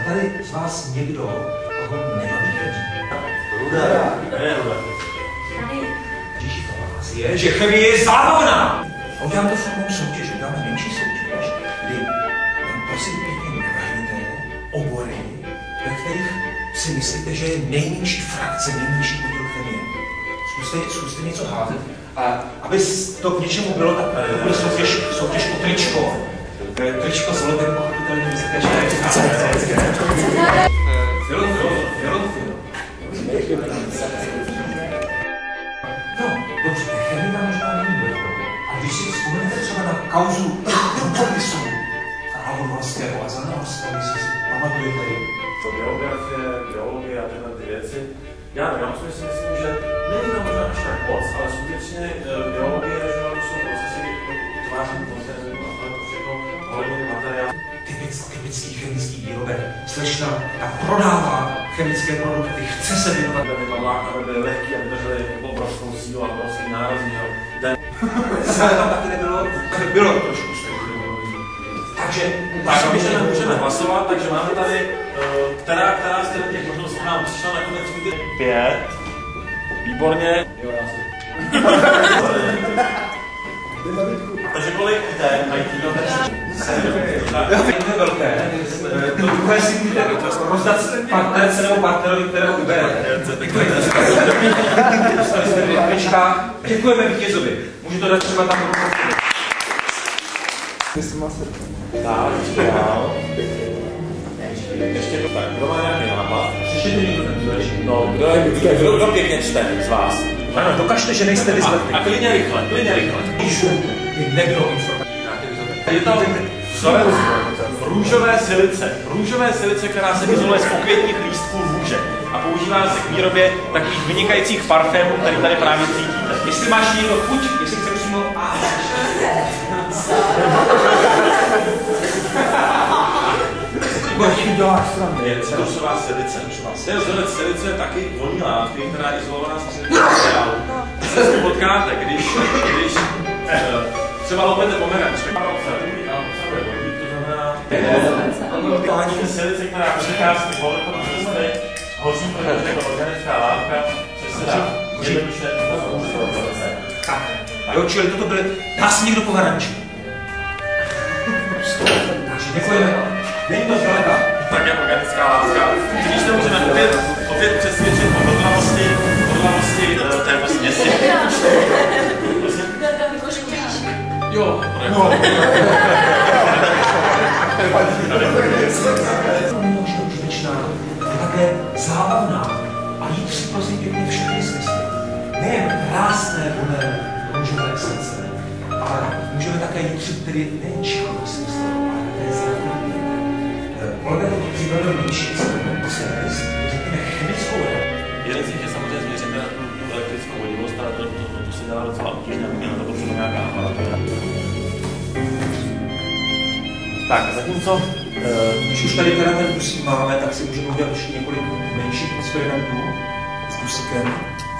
tady z vás někdo, koho nebaví chemie? Ruda. Ne, Ruda. Ježíši, to vás je, že chemie je zábavná! A udělám to takovou soutěž, uděláme menší soutěž, kdy prosím pěkně navrhněte obory, ve kterých si myslíte, že je nejmenší frakce, nejmenší podíl chemie. Zkuste něco házet. A aby to k něčemu bylo, tak to bude soutěž o tričko. Tričko s logem pochopitelně myslíte, že je film. No, dobře, chemika možná není bude. A když si vzpomenete třeba na kauzu rukopisů Hravonorského a Zelenorského, jestli si pamatujete ji? To geografie, geologie a tyhle ty věci. Já nevím, si myslím, že není to možná až tak moc, ale skutečně geologie, že to jsou procesy utváření koncentrů a to všechno ohledně materiálu. Typický chemický výrobek. Slečna tak prodává chemické produkty, chce se věnovat. Aby byly lehký, aby držely obrovskou sílu a obrovský nárazní. Ale tam taky bylo trošku takže můžeme hlasovat, takže máme tady, která z těch možností nám přišla nakonec 5. Výborně. Jo, já si. Takže kolik IT do to je velké. To druhé si můžete rozdat partnerce nebo partnerovi, kterého vyberete. Děkujeme vítězovi. Můžu to dát třeba tam do tak, ještě to tak, kdo má nějaký nápad? No, kdo pěkně čte z vás? Ano, dokažte, že nejste vyzletný. A klidně rychle. Píšu, nebylo informační. Je to růžové silice, která se izoluje z pokvětních lístků růže a používá se k výrobě takových vynikajících parfémů, který tady právě cítíte. Jestli máš někdo chuť, jestli chce přímo... Je citrusová silice. To je vzorec silice taky voní látky, která je izolovaná z přírodního materiálu. Když se potkáte, když třeba lopete pomeranč, tak obsahuje vodík, to znamená klání silice, která přichází z molekul cesty, hoří, protože jako organická látka, že se dá jednoduše Jo, čili toto byly... Dá si někdo pomeranč. Takže děkujeme. Není to zdaleka. Tak je organická látka. Když to můžeme opět přesvědčit o hodlavosti této směsi. Jo. No. Je také zábavná a jí si prosím pěkně všechny smysly. Nejen krásné voné růžové srdce, ale můžeme také jít tedy nejen čichový smysl, ale také zákonný. Kolega to připravil menší, řekněme chemickou reakci. Jeden z nich je samozřejmě změřit na tu elektrickou vodivost, ale to se dělá docela obtížně, na to potřeba nějaká aparatura. Tak, zatímco... Když už tady teda ten dusík máme, tak si můžeme udělat ještě několik menších experimentů s dusíkem.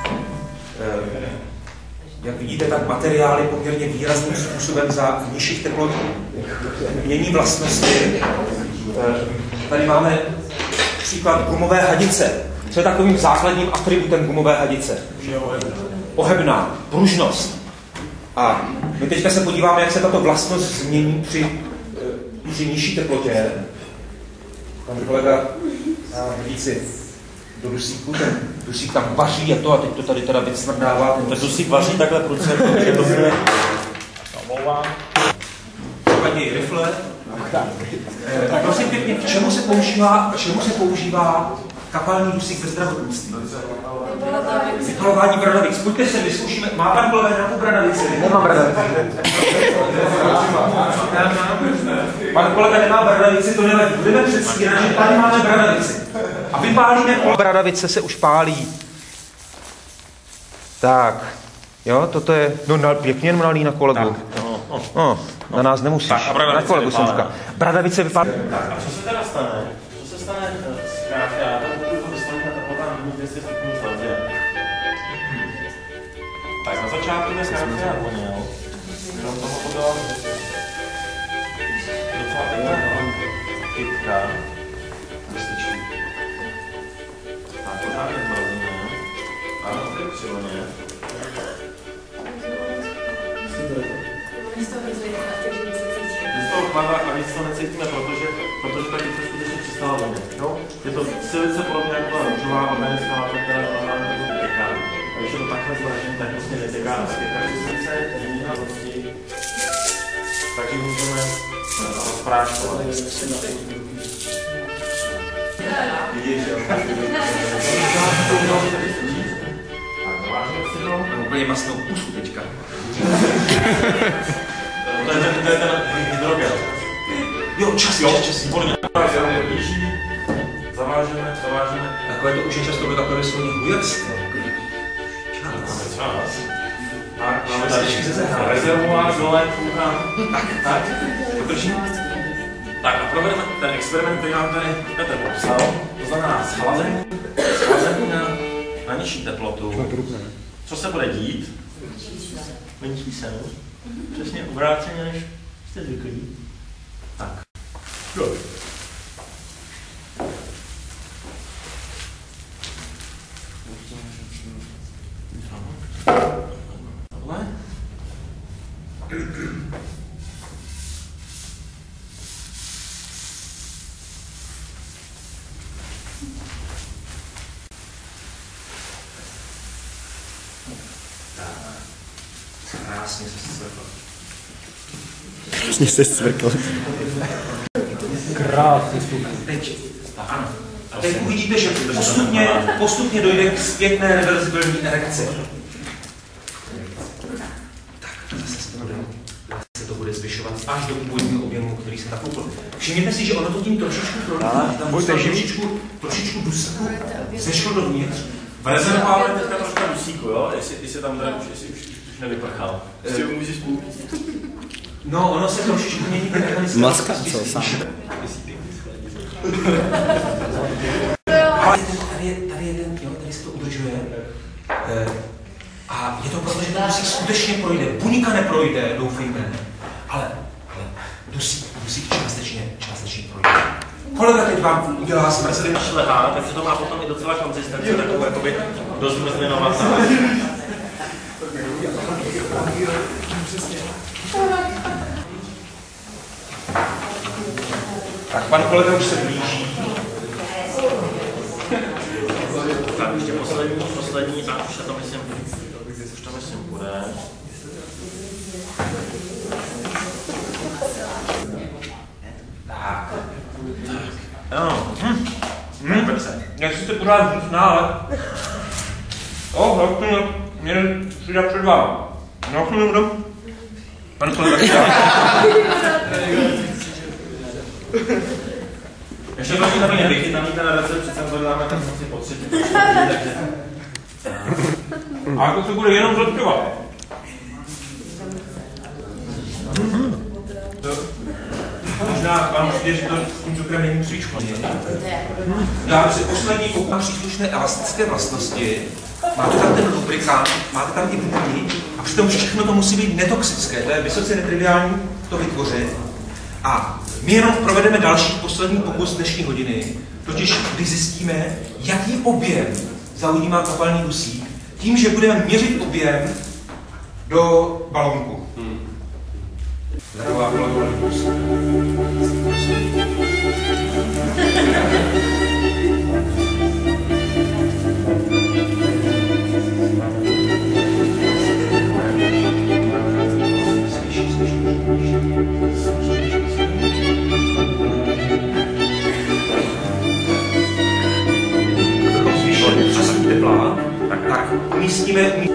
Jak vidíte, tak materiály poměrně výrazným způsobem za nižších teplot mění vlastnosti. Tady máme příklad gumové hadice. Co je takovým základním atributem gumové hadice? Ohebná, pružnost. A my teďka se podíváme, jak se tato vlastnost změní při nižší teplotě. Pan kolega víci do dusíku, ten dusík tam vaří a teď to tady teda vycmrdává. Ten dusík vaří takhle prudce, protože to bude... Omlouvám. Paní rifle. Prosím pěkně, k čemu se používá kapalný dusík ve zdravotnictví? Vypalování bradavic. Pojďte se, vyzkoušíme. Má pan kolega nějakou bradavici? Nemám bradavici. Pan kolega nemá bradavici, to nevadí. Budeme předstírat, že tady máme bradavici. A vypálíme bradavice se už pálí. Tak. Jo, toto je pěkně jenom nalý na kolegu. Na nás nemusíš. Na kolegu jsem říkal. Bradavice vypálí. Tak a co se teda stane? Co se stane zkrátka? Pokud to vystavíte teplota minus 200 stupňů Celsia. Tak na začátku je zkrátka voněl. Krom toho to byla docela pěkná kytka. spadla a víc to necítíme, protože taky to skutečně přestala vonět. Je to silice podobně jako ta růžová organická látka, která normálně těká. A když je to takhle zvažím, tak prostě netěká. Takže silice není na vlastně, takže můžeme rozpráškovat. Vidíš, jo? Mám úplně masnou pusu teďka. To je ten hydrogel. Jo, čas. Výborně. Zavážeme. Takové to už je často takové slovní hujerské. Čas. Tak, máme tady rezervoár dole, tak. Podržím. Tak a provedeme ten experiment, který nám tady Petr popsal. To znamená schlazení na nižší teplotu. Co se bude dít? Menší se. Přesně obráceně, než jste zvyklí. Tak. Good. Tohle. Krásně se svrkl. Krásně se svrkl. Krásně teď. Ano. A teď uvidíte, že postupně dojde k zpětné reverzibilní erekci. Tak, zase to bude zvyšovat až do původního objemu, který se nakoupil. Všimněte si, že ono to tím trošičku trošičku dusíku zešlo dovnitř. V rezervoáru je teďka troška dusíku, jo? Jestli tam teda už nevyprchal. Jestli ho můžeš koupit. No, ono se trošičku mění ten mechanizmus. Maska, co sám. Ale tady se to udržuje. A je to proto, že ten dusík skutečně projde. Buňka neprojde, doufejme. Ale dusík částečně projde. Kolega teď vám udělá zmrzlý šlehá, takže to má potom i docela konzistenci, takovou jakoby dost zmrzlinovatá. Tak pan kolega už se blíží. Tak ještě poslední, a už to myslím bude. Tak. Ano. Jak jste pořád vnitřná, ale... Mě přidat před vámi. No, to nebudu. Pan kolega. Ještě to tam je vychytaný ten recept, přece to dáme tam vlastně po třetí. A to se bude jenom zlepšovat. Možná vám přijde, že to s tím cukrem není příliš hodně. Dáme si poslední koukám příslušné elastické vlastnosti. Máte tam ten lubrikant, máte tam i vůni a přitom všechno to musí být netoxické. To je vysoce netriviální to vytvořit. A my jenom provedeme další poslední pokus dnešní hodiny, totiž kdy zjistíme, jaký objem zaujímá kapalný dusík, tím, že budeme měřit objem do balónku. Zdravá balónku. Tak umístíme